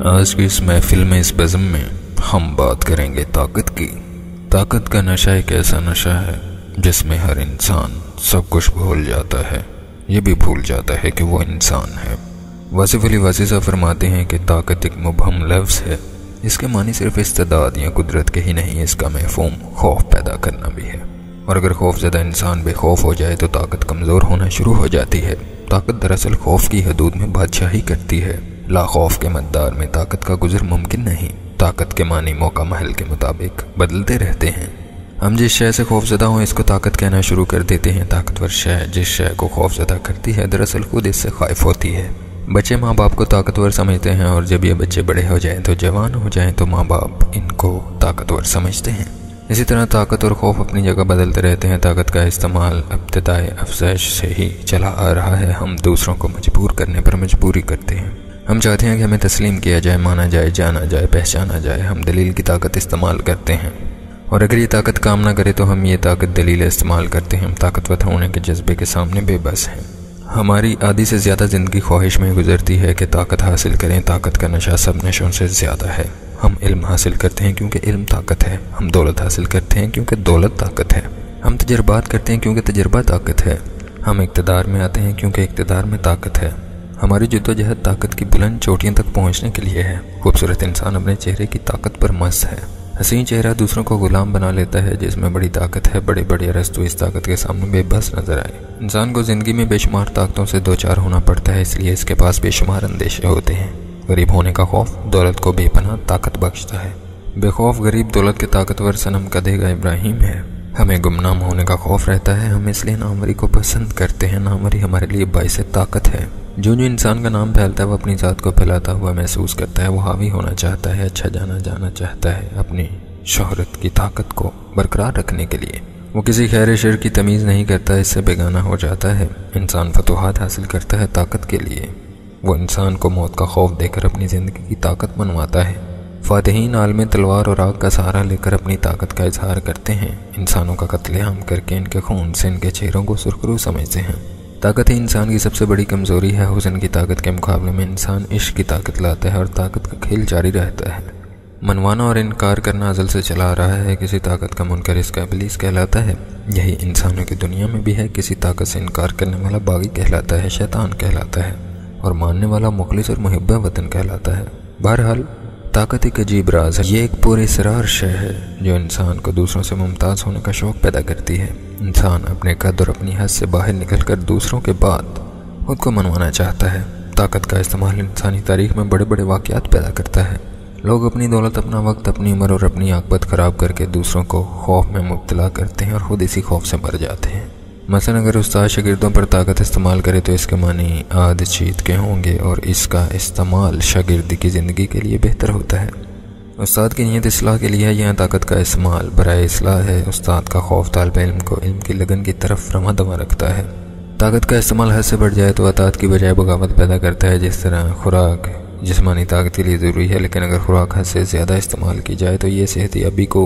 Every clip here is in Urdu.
آج کی اس محفل میں اس بزم میں ہم بات کریں گے طاقت کی۔ طاقت کا نشہ ایک ایسا نشہ ہے جس میں ہر انسان سب کچھ بھول جاتا ہے، یہ بھی بھول جاتا ہے کہ وہ انسان ہے۔ واصف علی واصف صاحب فرماتے ہیں کہ طاقت ایک مبہم لفظ ہے، اس کے معنی صرف استعداد یا قدرت کے ہی نہیں، اس کا مفہوم خوف پیدا کرنا بھی ہے۔ اور اگر خوف زدہ انسان بے خوف ہو جائے تو طاقت کمزور ہونا شروع ہو جاتی ہے۔ طاقت دراصل خوف کی حدود میں بادشاہی کرتی ہے، لا خوف کے مقدار میں طاقت کا گزر ممکن نہیں۔ طاقت کے معنی موقع محل کے مطابق بدلتے رہتے ہیں۔ ہم جس شے سے خوف زدہ ہوں اس کو طاقت کہنا شروع کر دیتے ہیں۔ طاقتور شے جس شے کو خوف زدہ کرتی ہے دراصل خود اس سے خائف ہوتی ہے۔ بچے ماں باپ کو طاقتور سمجھتے ہیں، اور جب یہ بچے بڑے ہو جائیں تو جوان ہو جائیں تو ماں باپ ان کو طاقتور سمجھتے ہیں۔ اسی طرح طاقت اور خوف اپنی جگہ بدلتے رہتے ہیں۔ طاقت کا استعمال ابتدائے افزائش سے ہی چلا آ رہا ہے۔ ہم دوسروں کو مجبور کرنے پر مجبوری کرتے ہیں۔ ہم چاہتے ہیں کہ ہمیں تسلیم کیا جائے، مانا جائے، جانا جائے، پہچانا جائے۔ ہم دلیل کی طاقت استعمال کرتے ہیں، اور اگر یہ طاقت کام نہ کرے تو ہم یہ طاقت دلیل استعمال کرتے ہیں۔ ہم طاقتور ہونے کے جذبے کے سامنے بے بس ہیں۔ ہماری آدھی سے زیادہ زندگی خواہش میں گزرتی ہے کہ طاقت حاصل کریں۔ طاقت کا نشہ سب نشوں سے زیادہ ہے۔ ہم علم حاصل کرتے ہیں کیونکہ علم طاقت ہے۔ ہم دولت حاصل کرتے ہیں کیونکہ دولت طاقت ہے۔ ہم تجربات کرتے ہیں کیونکہ تجربہ طاقت ہے۔ ہم اقتدار میں آتے ہیں کیونکہ اقتدار میں طاقت ہے۔ ہماری جدوجہد طاقت کی بلند چوٹیوں تک پہنچنے کے لیے ہے۔ خوبصورت انسان اپنے چہرے کی طاقت پر مست ہے۔ حسین چہرہ دوسروں کو غلام بنا لیتا ہے۔ جس میں بڑی طاقت ہے، بڑے بڑے ارسطو اس طاقت کے سامنے بے بس نظر آئے۔ انسان کو زندگی میں بے شمار طاقتوں سے دوچار ہونا پڑتا ہے، اس لیے اس کے پاس بے شمار اندیشے ہوتے ہیں۔ غریب ہونے کا خوف دولت کو بے پناہ طاقت بخشتا ہے۔ بے خوف غریب دولت کے طاقتور صنم کا دے گا ابراہیم ہے۔ ہمیں گمنام ہونے کا خوف رہتا ہے، ہم اس لیے ناموری کو پسند کرتے ہیں۔ ناموری ہمارے لیے باعث طاقت ہے۔ جو انسان کا نام پھیلتا ہے وہ اپنی ذات کو پھیلاتا ہوا محسوس کرتا ہے، وہ حاوی ہونا چاہتا ہے، اچھا جانا چاہتا ہے۔ اپنی شہرت کی طاقت کو برقرار رکھنے کے لیے وہ کسی خیر شر کی تمیز نہیں کرتا، اس سے بیگانہ ہو جاتا ہے۔ انسان فتوحات حاصل کرتا ہے طاقت کے لیے۔ وہ انسان کو موت کا خوف دے کر اپنی زندگی کی طاقت منواتا ہے۔ فاتحین عالم تلوار اور آگ کا سہارا لے کر اپنی طاقت کا اظہار کرتے ہیں۔ انسانوں کا قتل عام کر کے ان کے خون سے ان کے چہروں کو سرخرو سمجھتے ہیں۔ طاقت ہی انسان کی سب سے بڑی کمزوری ہے۔ حسن کی طاقت کے مقابلے میں انسان عشق کی طاقت لاتا ہے، اور طاقت کا کھیل جاری رہتا ہے۔ منوانا اور انکار کرنا ازل سے چلا آ رہا ہے۔ کسی طاقت کا منکر اس کا ابلیس کہلاتا ہے۔ یہی انسانوں کی دنیا میں بھی ہے۔ کسی طاقت سے انکار کرنے والا باغی کہلاتا ہے، شیطان کہلاتا ہے، اور ماننے والا مخلص اور محب وطن کہلاتا ہے۔ بہرحال طاقت ایک عجیب راز ہے۔ یہ ایک پورے اسرار شے ہے جو انسان کو دوسروں سے ممتاز ہونے کا شوق پیدا کرتی ہے۔ انسان اپنے قد اور اپنی حد سے باہر نکل کر دوسروں کے بعد خود کو منوانا چاہتا ہے۔ طاقت کا استعمال انسانی تاریخ میں بڑے بڑے واقعات پیدا کرتا ہے۔ لوگ اپنی دولت، اپنا وقت، اپنی عمر اور اپنی عاقبت خراب کر کے دوسروں کو خوف میں مبتلا کرتے ہیں، اور خود اسی خوف سے مر جاتے ہیں۔ مثلا اگر استاد شاگردوں پر طاقت استعمال کرے تو اس کے معنی عاد چیت کے ہوں گے، اور اس کا استعمال شاگرد کی زندگی کے لیے بہتر ہوتا ہے۔ استاد کی نیت اصلاح کے لیے ہے، یہاں طاقت کا استعمال برائے اصلاح ہے۔ استاد کا خوف طالب علم کو علم کی لگن کی طرف رواں دواں رکھتا ہے۔ طاقت کا استعمال حد سے بڑھ جائے تو اطاعت کی بجائے بغاوت پیدا کرتا ہے۔ جس طرح خوراک جسمانی طاقت کے لیے ضروری ہے، لیکن اگر خوراک حد سے زیادہ استعمال کی جائے تو یہ صحت یابی کو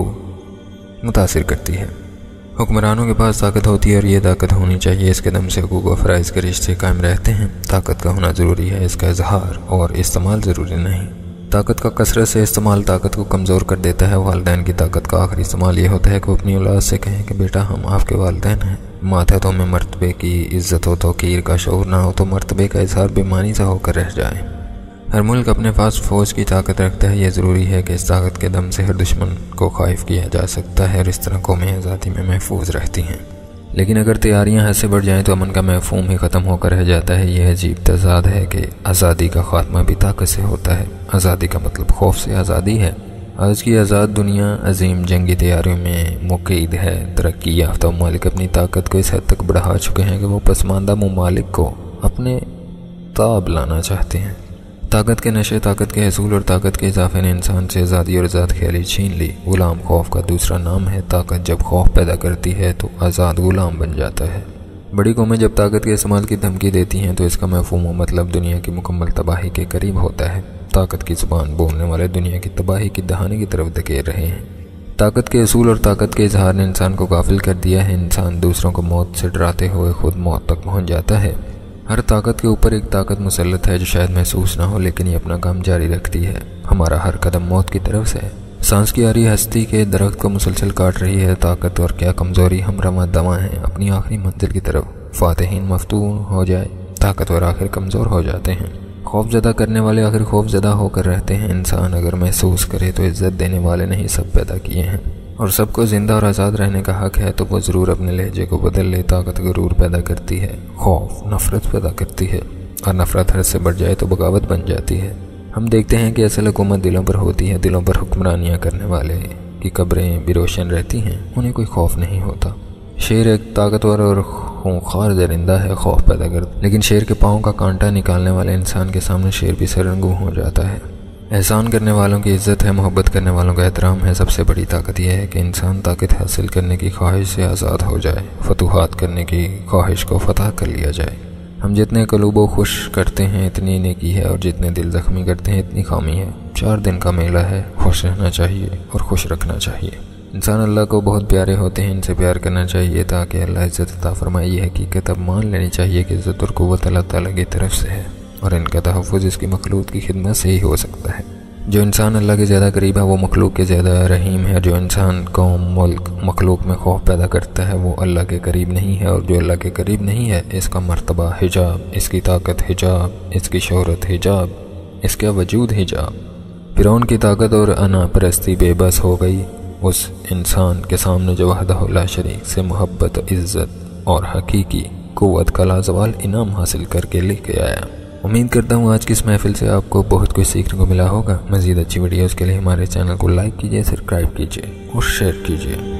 متاثر کرتی ہے۔ حکمرانوں کے پاس طاقت ہوتی ہے، اور یہ طاقت ہونی چاہیے، اس کے دم سے حقوق و فرائض کے رشتے قائم رہتے ہیں۔ طاقت کا ہونا ضروری ہے، اس کا اظہار اور استعمال ضروری نہیں۔ طاقت کا کثرت سے استعمال طاقت کو کمزور کر دیتا ہے۔ والدین کی طاقت کا آخری استعمال یہ ہوتا ہے کہ وہ اپنی اولاد سے کہیں کہ بیٹا ہم آپ کے والدین ہیں۔ ماتحتوں میں مرتبے کی عزت و توقیر کا شعور نہ ہو تو مرتبے کا اظہار بے معنی سا ہو کر رہ جائے۔ ہر ملک اپنے پاس فوج کی طاقت رکھتا ہے۔ یہ ضروری ہے کہ اس طاقت کے دم سے ہر دشمن کو خائف کیا جا سکتا ہے، اور اس طرح قومیں آزادی میں محفوظ رہتی ہیں۔ لیکن اگر تیاریاں حد سے بڑھ جائیں تو امن کا مفہوم ہی ختم ہو کر رہ جاتا ہے۔ یہ عجیب تضاد ہے کہ آزادی کا خاتمہ بھی طاقت سے ہوتا ہے۔ آزادی کا مطلب خوف سے آزادی ہے۔ آج کی آزاد دنیا عظیم جنگی تیاریوں میں مقید ہے۔ ترقی یافتہ ممالک اپنی طاقت کو اس حد تک بڑھا چکے ہیں کہ وہ پسماندہ ممالک کو اپنے تاب لانا چاہتے ہیں۔ طاقت کے نشے، طاقت کے حصول اور طاقت کے اضافے نے انسان سے آزادی اور ذات خیالی چھین لی۔ غلام خوف کا دوسرا نام ہے۔ طاقت جب خوف پیدا کرتی ہے تو آزاد غلام بن جاتا ہے۔ بڑی قومیں جب طاقت کے استعمال کی دھمکی دیتی ہیں تو اس کا مفہوم و مطلب دنیا کی مکمل تباہی کے قریب ہوتا ہے۔ طاقت کی زبان بولنے والے دنیا کی تباہی کی دہانے کی طرف دھکیل رہے ہیں۔ طاقت کے اصول اور طاقت کے اظہار نے انسان کو غافل کر دیا ہے۔ انسان دوسروں کو موت سے ڈراتے ہوئے خود موت تک پہنچ جاتا ہے۔ ہر طاقت کے اوپر ایک طاقت مسلط ہے جو شاید محسوس نہ ہو، لیکن یہ اپنا کام جاری رکھتی ہے۔ ہمارا ہر قدم موت کی طرف سے ہے۔ سانس کی آری ہستی کے درخت کو مسلسل کاٹ رہی ہے۔ طاقت اور کیا کمزوری ہم رواں دواں ہیں اپنی آخری منزل کی طرف۔ فاتحین مفتون ہو جائے، طاقتور آخر کمزور ہو جاتے ہیں۔ خوف زدہ کرنے والے آخر خوف زدہ ہو کر رہتے ہیں۔ انسان اگر محسوس کرے تو عزت دینے والے نے ہی سب پیدا کیے ہیں، اور سب کو زندہ اور آزاد رہنے کا حق ہے، تو وہ ضرور اپنے لہجے کو بدل لے۔ طاقت غرور پیدا کرتی ہے، خوف نفرت پیدا کرتی ہے، اور نفرت حد سے بڑھ جائے تو بغاوت بن جاتی ہے۔ ہم دیکھتے ہیں کہ اصل حکومت دلوں پر ہوتی ہے۔ دلوں پر حکمرانیاں کرنے والے کی قبریں بھی روشن رہتی ہیں، انہیں کوئی خوف نہیں ہوتا۔ شیر ایک طاقتور اور خونخوار درندہ ہے، خوف پیدا کرتا، لیکن شیر کے پاؤں کا کانٹا نکالنے والے انسان کے سامنے شیر بھی سرنگوں ہو جاتا ہے۔ احسان کرنے والوں کی عزت ہے، محبت کرنے والوں کا احترام ہے۔ سب سے بڑی طاقت یہ ہے کہ انسان طاقت حاصل کرنے کی خواہش سے آزاد ہو جائے، فتوحات کرنے کی خواہش کو فتح کر لیا جائے۔ ہم جتنے قلوب و خوش کرتے ہیں اتنی نیکی ہے، اور جتنے دل زخمی کرتے ہیں اتنی خامی ہے۔ 4 دن کا میلہ ہے، خوش رہنا چاہیے اور خوش رکھنا چاہیے۔ انسان اللہ کو بہت پیارے ہوتے ہیں، ان سے پیار کرنا چاہیے تاکہ اللہ عزت عطا فرمائے۔ یہ حقیقت اب مان لینی چاہیے کہ عزت اور قوت اللہ تعالیٰ کی طرف سے ہے، اور ان کا تحفظ اس کی مخلوق کی خدمت سے ہی ہو سکتا ہے۔ جو انسان اللہ کے زیادہ قریب ہے وہ مخلوق کے زیادہ رحیم ہے۔ جو انسان قوم ملک مخلوق میں خوف پیدا کرتا ہے وہ اللہ کے قریب نہیں ہے، اور جو اللہ کے قریب نہیں ہے اس کا مرتبہ حجاب، اس کی طاقت حجاب، اس کی شہرت حجاب، اس کا وجود حجاب۔ فرعون کی طاقت اور انا پرستی بے بس ہو گئی اس انسان کے سامنے جو وحدہ لا شریک سے محبت، عزت اور حقیقی قوت کا لازوال انعام حاصل کر کے لے کے آیا۔ امید کرتا ہوں آج کی اس محفل سے آپ کو بہت کچھ سیکھنے کو ملا ہوگا۔ مزید اچھی ویڈیوز کے لیے ہمارے چینل کو لائک کیجیے، سبسکرائب کیجیے اور شیئر کیجیے۔